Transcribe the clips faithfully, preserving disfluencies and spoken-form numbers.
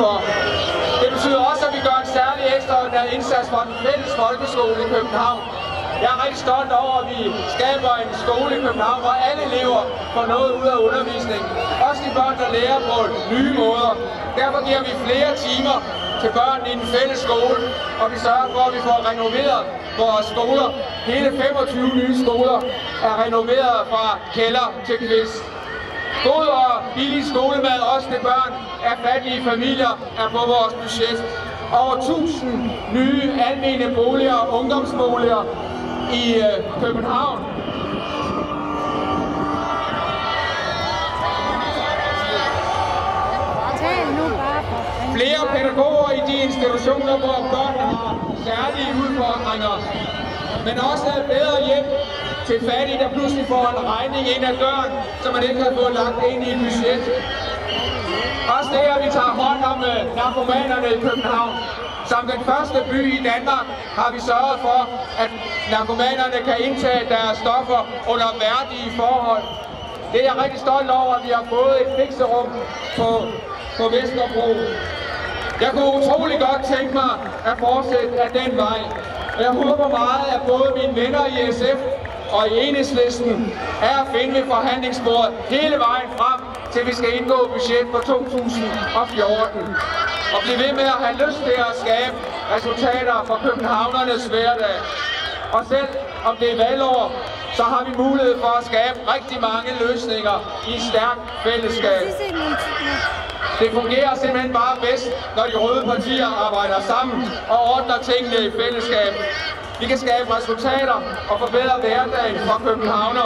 for. Det betyder også, at vi gør en særlig ekstraordinær indsats for den fælles folkeskole i København. Jeg er rigtig stolt over, at vi skaber en skole i København, hvor alle elever får noget ud af undervisningen. Også de børn, der lærer på nye måder. Derfor giver vi flere timer til børn i den fælles skole, og vi sørger for, at vi får renoveret vores skoler. Hele femogtyve nye skoler er renoveret fra kælder til kvist. God og billig skolemad, også til børn af fattige familier, er på vores budget. Over tusind nye almene boliger og ungdomsboliger i øh, København. Flere pædagoger i de institutioner, hvor børn har særlige udfordringer, men også bedre hjælp til fattige, der pludselig får en regning ind ad døren, som man ikke har fået lagt ind i et budget. Også det, at vi tager hånd om narkomanerne i København. Som den første by i Danmark har vi sørget for, at narkomanerne kan indtage deres stoffer under værdige forhold. Det er jeg rigtig stolt over, at vi har fået et fikserum på, på Vesterbro. Jeg kunne utrolig godt tænke mig at fortsætte af den vej. Jeg håber meget, at både mine venner i S F og i Enhedslisten er at finde ved forhandlingsbordet hele vejen frem, til vi skal indgå budget for to tusind og fjorten. Og blive ved med at have lyst til at skabe resultater for københavnernes hverdag. Og selv om det er valgår, så har vi mulighed for at skabe rigtig mange løsninger i et stærkt fællesskab. Det fungerer simpelthen bare bedst, når de røde partier arbejder sammen og ordner tingene i fællesskab. Vi kan skabe resultater og forbedre hverdagen for københavner.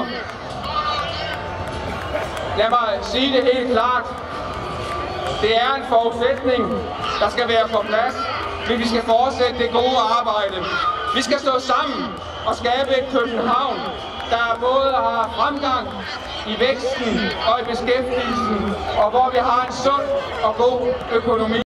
Lad mig sige det helt klart. Det er en forudsætning, der skal være på plads, men vi skal fortsætte det gode arbejde. Vi skal stå sammen og skabe et København, der både har fremgang i væksten og i beskæftigelsen, og hvor vi har en sund og god økonomi.